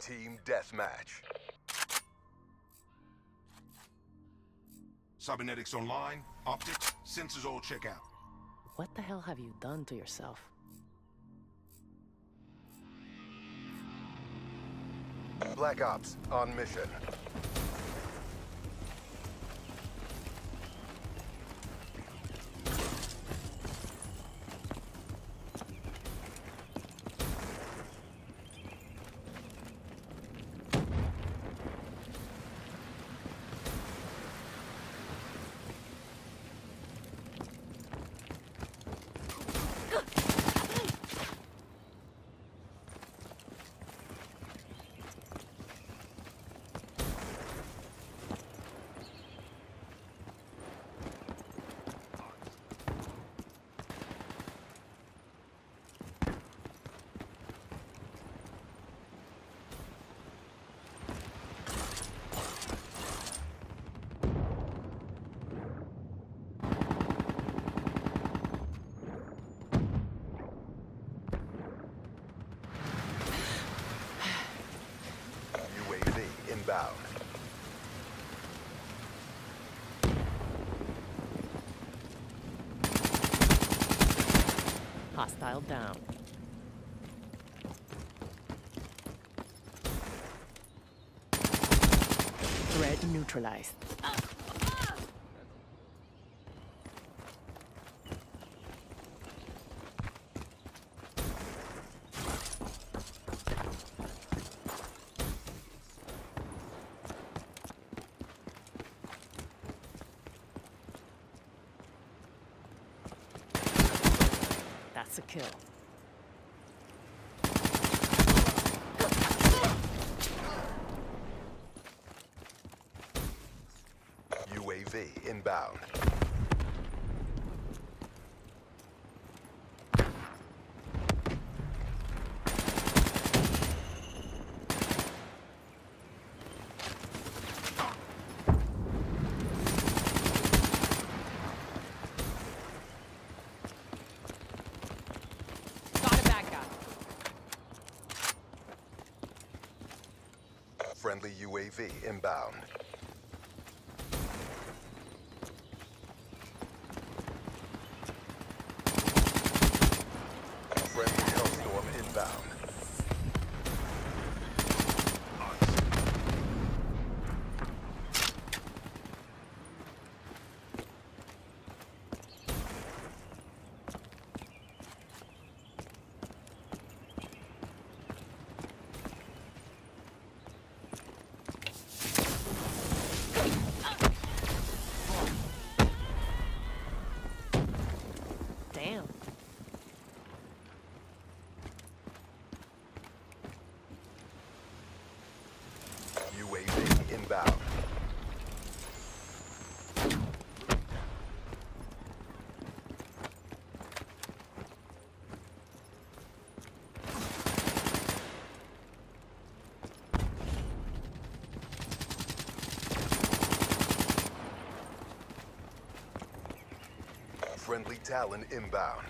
Team Deathmatch. Cybernetics online, optics, sensors all check out. What the hell have you done to yourself? Black Ops on mission. Inbound. Hostile down. Threat neutralized. That's a kill. UAV inbound. Friendly UAV inbound. Friendly Hellstorm inbound. Damn. UAV inbound. Friendly Talon inbound.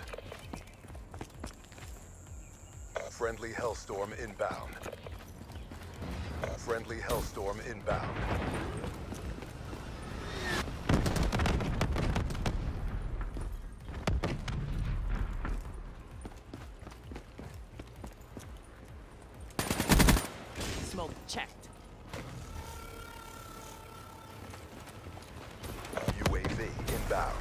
Friendly Hellstorm inbound. Friendly Hellstorm inbound. Smoke checked. UAV inbound.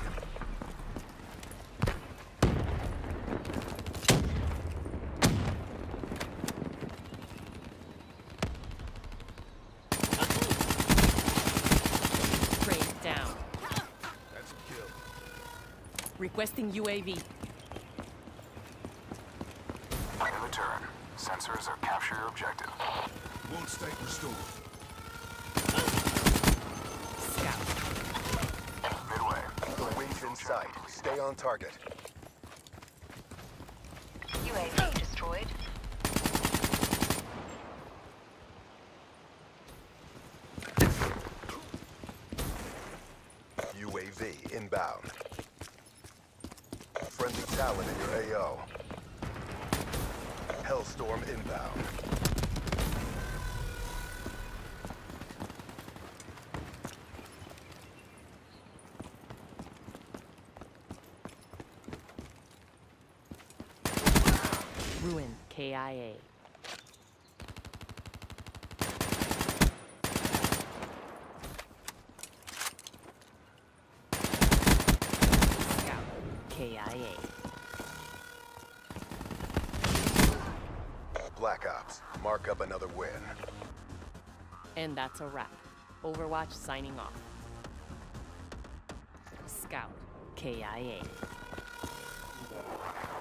Down. That's a kill. Requesting UAV. In return, sensors are capture your objective. Wound state restored. Scout. Midway. The wing's in sight. Stay on target. UAV destroyed. UAV inbound. Friendly Talon in your AO. Hellstorm inbound. Ruin. KIA. Scout. KIA. Black Ops, mark up another win. And that's a wrap. Overwatch signing off. Scout. KIA.